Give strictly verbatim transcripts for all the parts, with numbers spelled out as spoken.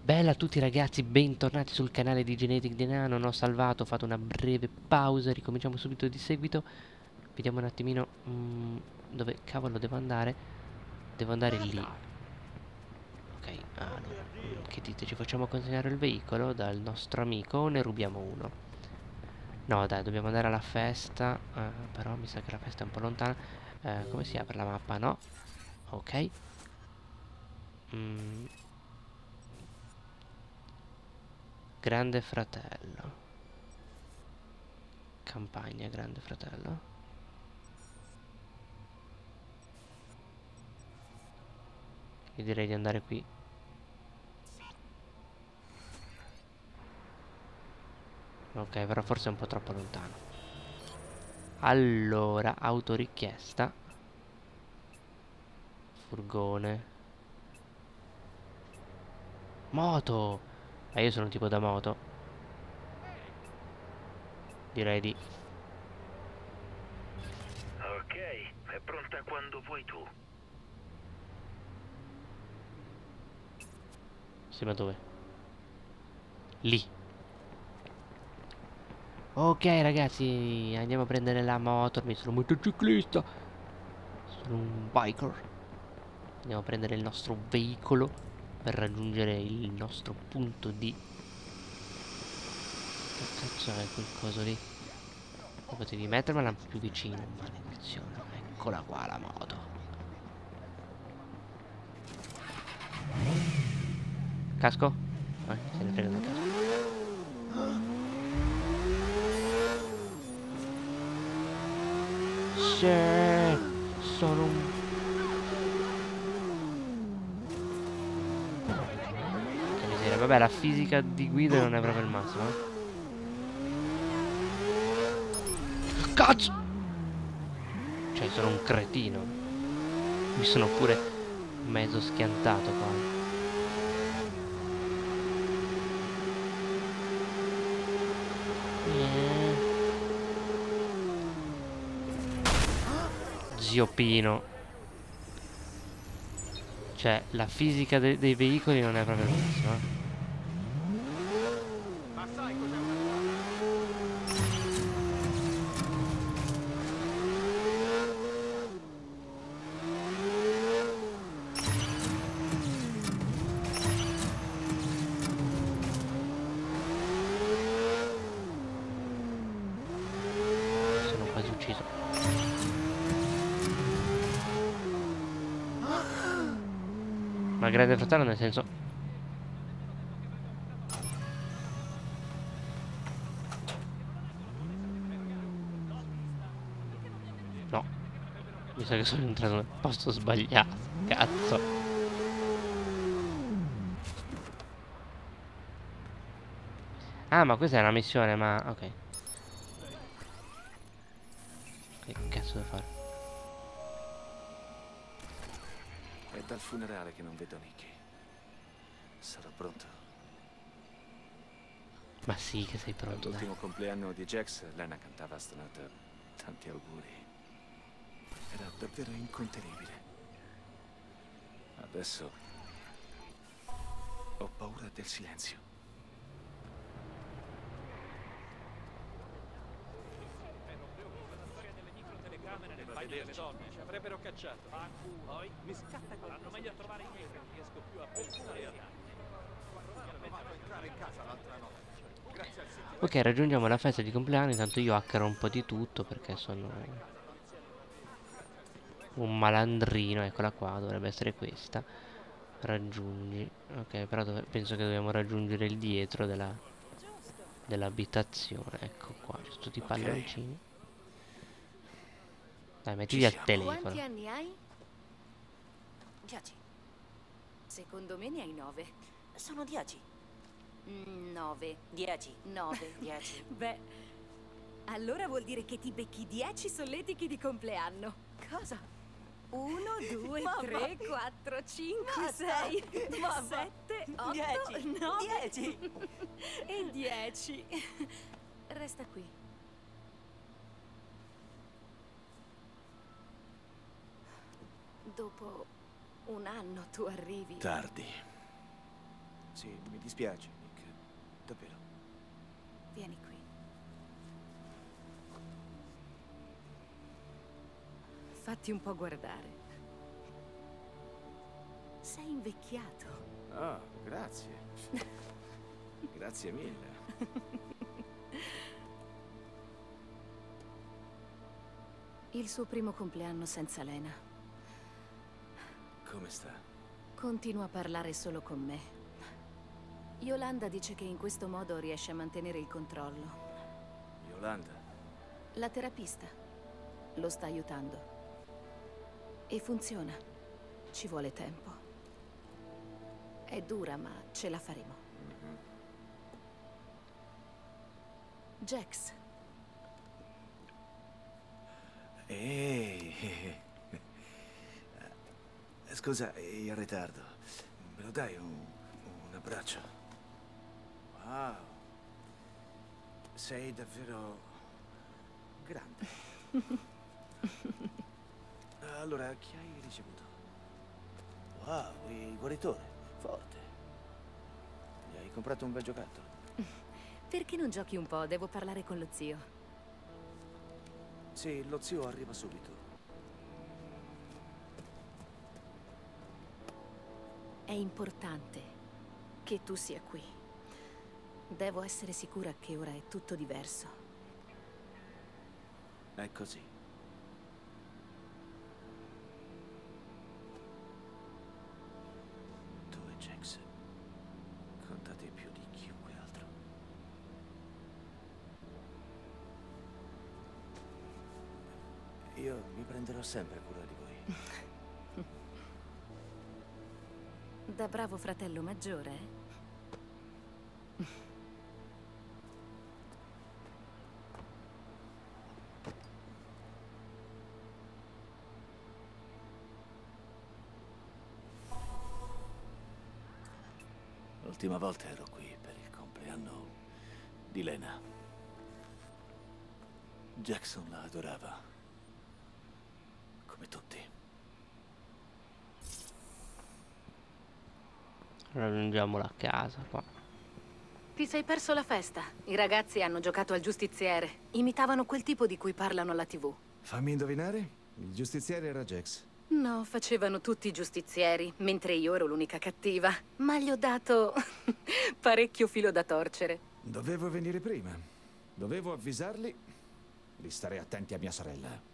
Bella a tutti ragazzi, bentornati sul canale di Genetic D N A. Non ho salvato, ho fatto una breve pausa, ricominciamo subito di seguito. Vediamo un attimino mm, dove cavolo devo andare. Devo andare lì. Ok, allora, mm, che dite? Ci facciamo consegnare il veicolo dal nostro amico o ne rubiamo uno? No dai, dobbiamo andare alla festa, eh, però mi sa che la festa è un po' lontana. Eh, come si apre la mappa? No? Ok. Mm, Grande fratello. Campagna, grande fratello. Io direi di andare qui. Ok, però forse è un po' troppo lontano. Allora, autorichiesta. Furgone. Moto! Eh, io sono un tipo da moto. Direi di... Ok, è pronta quando vuoi tu. Sì, ma dove? Lì. Ok, ragazzi, andiamo a prendere la moto. Mi sono un motociclista. Sono un biker. Andiamo a prendere il nostro veicolo per raggiungere il nostro punto di... Che cazzo è quel coso lì? Potevi mettermela un po' più vicino, maledizione. Eccola qua la moto. Casco? Eh, se ne frega del casco. Sì, sono un... Che miseria. Vabbè, la fisica di guida non è proprio il massimo, eh. Cazzo! Cioè, sono un cretino. Mi sono pure mezzo schiantato qua. Zio Pino. Cioè, la fisica de dei veicoli non è proprio il massimo, eh. Sono quasi ucciso. Ma grande fratello nel senso... No. Mi sa che sono entrato nel posto sbagliato. Cazzo. Ah, ma questa è una missione, ma... Ok. Che cazzo devo fare? È dal funerale che non vedo Nicky. Sarò pronto. Ma sì che sei pronto, dai. All'ultimo compleanno di Jax, Lena cantava a stanotte tanti auguri. Era davvero incontenibile. Adesso ho paura del silenzio. Le donne ci avrebbero cacciato. Poi mi scatta qualcosa. Hanno meglio a trovare i miei, non riesco più a pensare. Ok, raggiungiamo la festa di compleanno. Intanto io hackero un po' di tutto perché sono un malandrino. Eccola qua, dovrebbe essere questa. Raggiungi. Ok, però dove... penso che dobbiamo raggiungere il dietro della dell'abitazione. Ecco qua, c'è tutti i Ok, palloncini. Dai, ci mettiti al siamo. telefono. Quanti anni hai? Dieci. Secondo me ne hai nove. Sono dieci. Mm, Nove. Dieci. Nove. Dieci. Beh, allora vuol dire che ti becchi dieci solletichi di compleanno. Cosa? Uno, due, Mamma. tre, quattro, cinque, Basta. sei, Mamma. sette, otto, Dieci. nove Dieci. e dieci. Resta qui. Dopo un anno tu arrivi. Tardi. Sì, mi dispiace, Nick. Davvero. Vieni qui. Fatti un po' guardare. Sei invecchiato. Ah, grazie. Grazie mille. Il suo primo compleanno senza Lena. Come sta? Continua a parlare solo con me. Yolanda dice che in questo modo riesce a mantenere il controllo. Yolanda? La terapista lo sta aiutando. E funziona. Ci vuole tempo. È dura, ma ce la faremo. Mm-hmm. Jax. Ehi. Scusa, in ritardo. Me lo dai un, un abbraccio? Wow. Sei davvero grande. Allora, chi hai ricevuto? Wow, il guaritore. Forte. Gli hai comprato un bel giocattolo. Perché non giochi un po'? Devo parlare con lo zio. Sì, lo zio arriva subito. È importante che tu sia qui. Devo essere sicura che ora è tutto diverso. È così. Tu e Jax contate più di chiunque altro. Io mi prenderò sempre cura di voi. Da bravo fratello maggiore, eh? L'ultima volta ero qui per il compleanno di Lena. Jackson la adorava. Come tutti. Raggiungiamola a casa qua. Ti sei perso la festa. I ragazzi hanno giocato al giustiziere. Imitavano quel tipo di cui parlano alla tivù. Fammi indovinare? Il giustiziere era Jax. No, facevano tutti i giustizieri, mentre io ero l'unica cattiva. Ma gli ho dato parecchio filo da torcere. Dovevo venire prima. Dovevo avvisarli di stare attenti a mia sorella.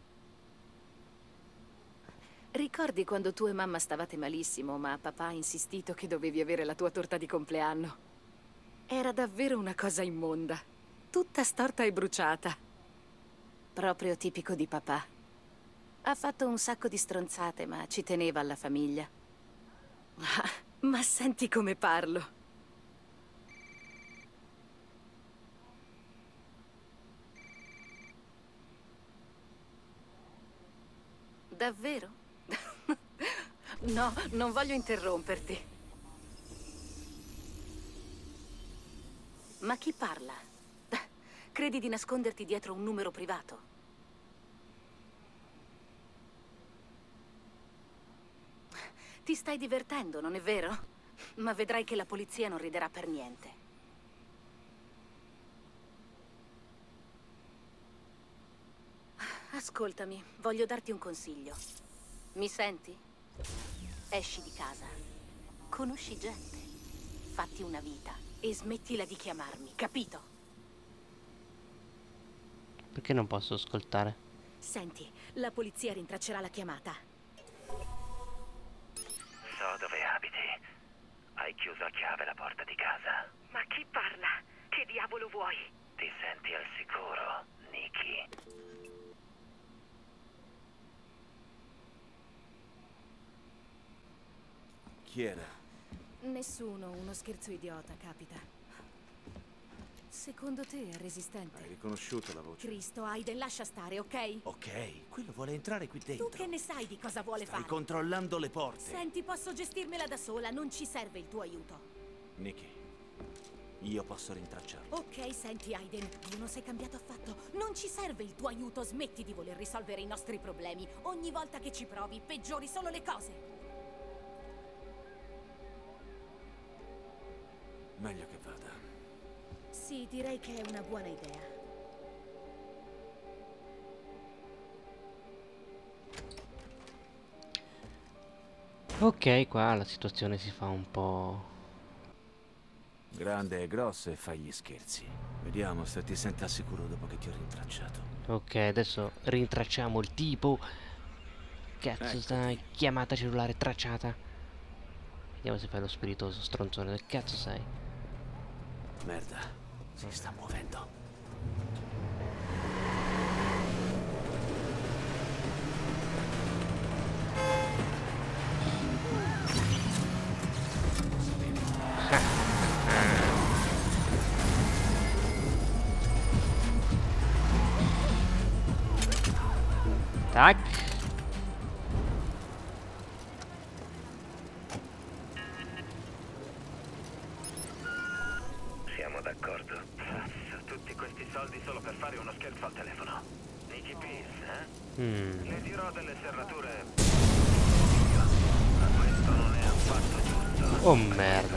Ricordi quando tu e mamma stavate malissimo, ma papà ha insistito che dovevi avere la tua torta di compleanno? Era davvero una cosa immonda. Tutta storta e bruciata. Proprio tipico di papà. Ha fatto un sacco di stronzate, ma ci teneva alla famiglia. Ma, ma senti come parlo. Davvero? No, non voglio interromperti. Ma chi parla? Credi di nasconderti dietro un numero privato? Ti stai divertendo, non è vero? Ma vedrai che la polizia non riderà per niente. Ascoltami, voglio darti un consiglio. Mi senti? Esci di casa. Conosci gente. Fatti una vita. E smettila di chiamarmi, capito? Perché non posso ascoltare? Senti, la polizia rintraccerà la chiamata. So dove abiti. Hai chiuso a chiave la porta di casa. Ma chi parla? Che diavolo vuoi? Ti senti al sicuro, Nikki? Chi era? Nessuno, uno scherzo idiota, capita. Secondo te è resistente? Hai riconosciuto la voce? Cristo, Aiden, lascia stare, ok? Ok, quello vuole entrare qui dentro. Tu che ne sai di cosa vuole Stai fare? controllando le porte. Senti, posso gestirmela da sola, non ci serve il tuo aiuto. Nikki, io posso rintracciarlo. Ok, senti, Aiden, tu non sei cambiato affatto. Non ci serve il tuo aiuto, smetti di voler risolvere i nostri problemi. Ogni volta che ci provi, peggiori solo le cose. Meglio che vada. Sì, direi che è una buona idea. Ok, qua la situazione si fa un po'... Grande e grosso e fai gli scherzi. Vediamo se ti senti al sicuro dopo che ti ho rintracciato. Ok, adesso rintracciamo il tipo. Cazzo, sta chiamata cellulare tracciata. Vediamo se fai lo spiritoso stronzone. Del cazzo sei? Merda, si sta muovendo. Tac. Siamo d'accordo. Tutti questi soldi solo per fare uno scherzo al telefono. Nicky Pierce, eh? Mm. Le dirò delle serrature. Ma questo non è affatto giusto. Oh merda.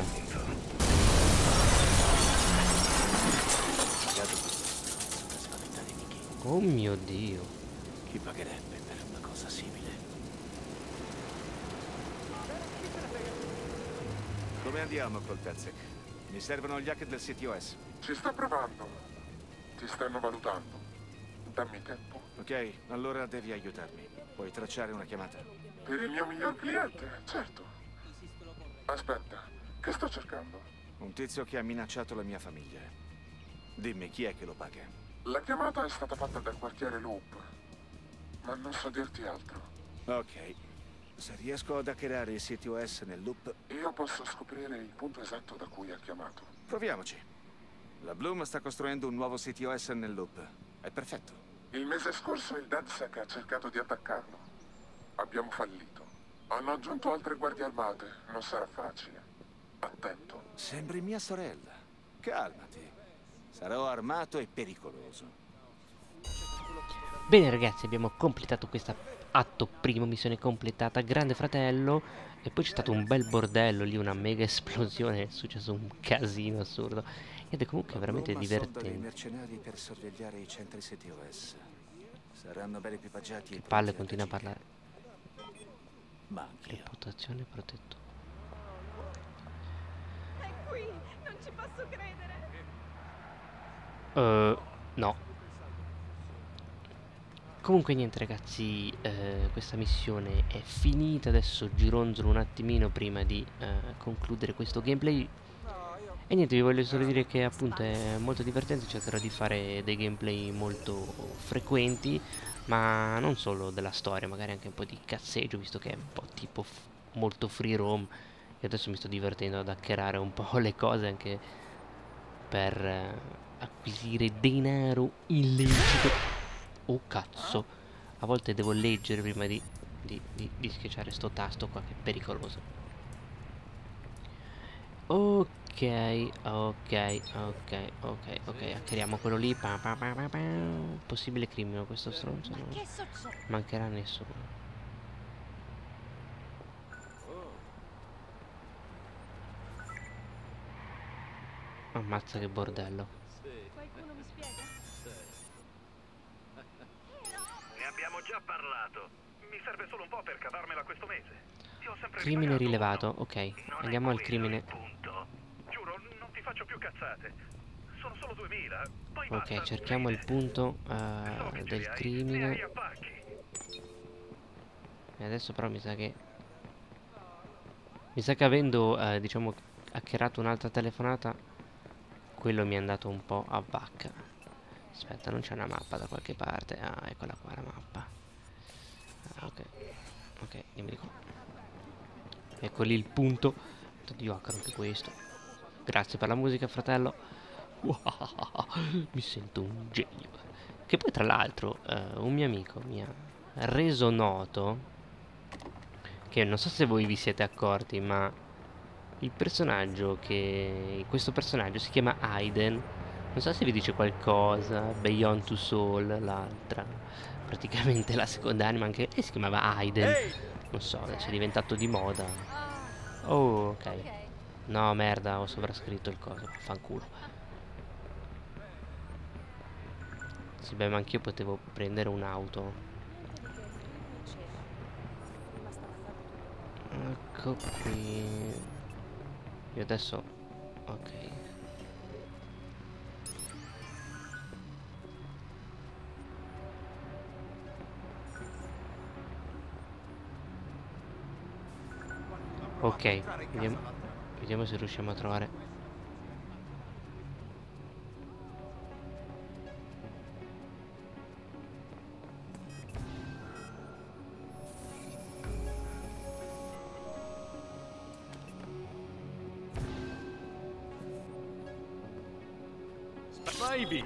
Oh mio Dio. Chi pagherebbe per una cosa simile? Come andiamo col Terzec? Mi servono gli hack del C T O S. Ci sta provando. Ti stanno valutando. Dammi tempo. Ok, allora devi aiutarmi. Puoi tracciare una chiamata? Per il mio miglior cliente, certo. Aspetta, che sto cercando? Un tizio che ha minacciato la mia famiglia. Dimmi chi è che lo paga. La chiamata è stata fatta dal quartiere Loop, ma non so dirti altro. Ok. Se riesco ad hackerare il C T O S nel loop, Io posso scoprire il punto esatto da cui ha chiamato. proviamoci. La Bloom sta costruendo un nuovo C T O S nel loop. È perfetto. Il mese scorso il DedSec ha cercato di attaccarlo. Abbiamo fallito. Hanno aggiunto altre guardie armate. Non sarà facile. Attento. Sembri mia sorella. Calmati. Sarò armato e pericoloso. Bene ragazzi, abbiamo completato questa atto primo, missione completata, Grande Fratello. E poi c'è stato un bel bordello lì, una mega esplosione, è successo un casino assurdo. Ed è comunque veramente Bloom ha soldato dei divertente. mercenari per sorvegliare i centri C T O S. Saranno ben equipaggiati e Palle, pronti continua a agire. parlare. Ma anch'io. Reputazione protetto. È qui! Non ci posso credere! Uh, no. Comunque niente ragazzi, eh, questa missione è finita. Adesso gironzolo un attimino prima di eh, concludere questo gameplay. E niente, vi voglio solo dire che appunto è molto divertente. Cercherò di fare dei gameplay molto frequenti, ma non solo della storia, magari anche un po' di cazzeggio, visto che è un po' tipo f molto free roam. E adesso mi sto divertendo ad hackerare un po' le cose anche per eh, acquisire denaro illecito. Oh cazzo, a volte devo leggere prima di, di, di, di schiacciare sto tasto qua che è pericoloso. Ok, ok, ok, ok, ok, hackeriamo quello lì. Pa, pa, pa, pa, pa. Possibile crimine questo stronzo? No? Che succede? Mancherà nessuno. Ammazza che bordello. Qualcuno mi spiega? Ne abbiamo già parlato. Mi serve solo un po' per cavarmela questo mese. Ti ho sempre Crimine ripagato rilevato, uno. ok. Non è Andiamo al quello crimine. il punto. Giuro, non ti faccio più cazzate. Sono solo duemila. Poi Ok, basta, cerchiamo il fine. punto Pensavo eh, che ce li del hai, ne hai crimine. a pacchi. E adesso però mi sa che Mi sa che avendo eh, diciamo hackerato un'altra telefonata, quello mi è andato un po' a vacca. Aspetta, non c'è una mappa da qualche parte. Ah, eccola qua la mappa. Ah, ok. Ok, dimmi di qua. Ecco lì il punto. Tanto io hackero anche questo. Grazie per la musica, fratello. Mi sento un genio. Che poi tra l'altro eh, un mio amico mi ha reso noto che non so se voi vi siete accorti, ma il personaggio che... questo personaggio si chiama Aiden. Non so se vi dice qualcosa. Beyond Two Soul, l'altra, praticamente la seconda anima, anche lei si chiamava Aiden. Non so, adesso è diventato di moda. Oh, ok. No, merda, ho sovrascritto il coso. Fanculo. Sì, beh, ma anch'io potevo prendere un'auto. Ecco qui. Io adesso... Ok. Ok, vediamo, vediamo se riusciamo a trovare. Vai via.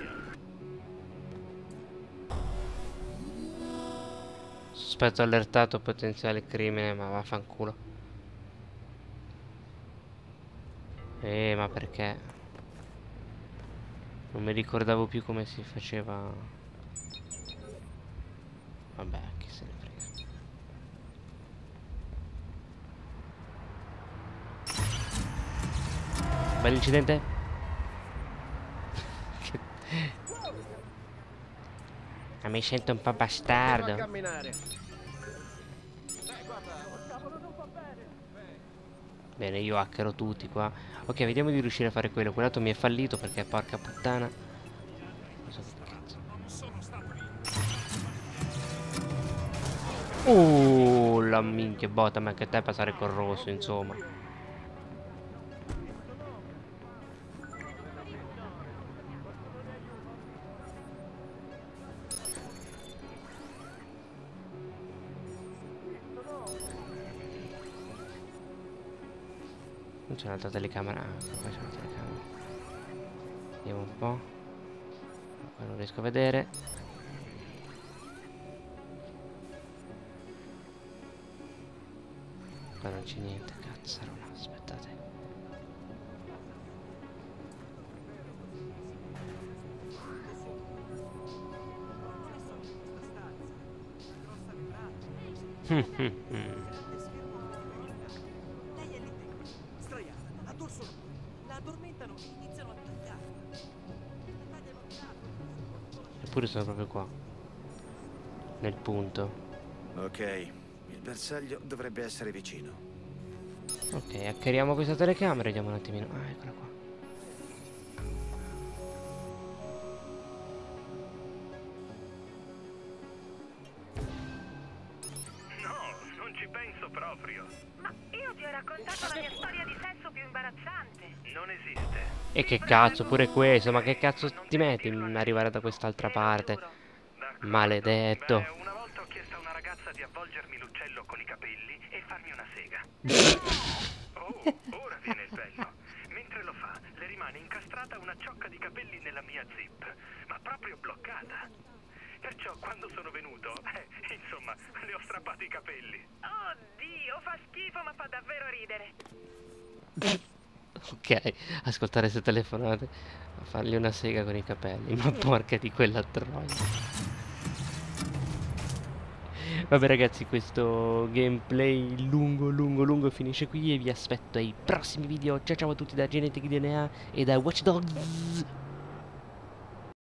Sospetto allertato, potenziale crimine, ma vaffanculo. Eh, ma perché? Non mi ricordavo più come si faceva. Vabbè, chi se ne frega. Bell'incidente? Ma mi sento un po' bastardo. Bene, io hackero tutti qua. Ok, vediamo di riuscire a fare quello. Quell'altro mi è fallito perché porca puttana. Non so che cazzo. Uh, la minchia botta, ma anche te passare col rosso, insomma. Non c'è un'altra telecamera. Ah, qua c'è una telecamera. Vediamo un po'. Qua non riesco a vedere. Qua non c'è niente, cazzarola, aspettate. Eppure sono proprio qua. Nel punto. Ok, il bersaglio dovrebbe essere vicino. Ok, hackeriamo questa telecamera e vediamo un attimino. Ah, eccola qua. No, non ci penso proprio. Ma io ti ho raccontato la mia storia di sesso più imbarazzante. Non esiste. E che cazzo, pure questo, ma che cazzo ti metti ad arrivare da quest'altra parte? D'accordo. Maledetto. Beh, una volta ho chiesto a una ragazza di avvolgermi l'uccello con i capelli e farmi una sega. Oh, ora viene il bello. Mentre lo fa, le rimane incastrata una ciocca di capelli nella mia zip, ma proprio bloccata. Perciò quando sono venuto, eh, insomma, le ho strappato i capelli. Oddio, fa schifo ma fa davvero ridere. Ok, ascoltare queste telefonate, a fargli una sega con i capelli, ma porca di quella troia. Vabbè ragazzi, questo gameplay lungo lungo lungo finisce qui e vi aspetto ai prossimi video. Ciao ciao a tutti da Genetic D N A e da Watch Dogs.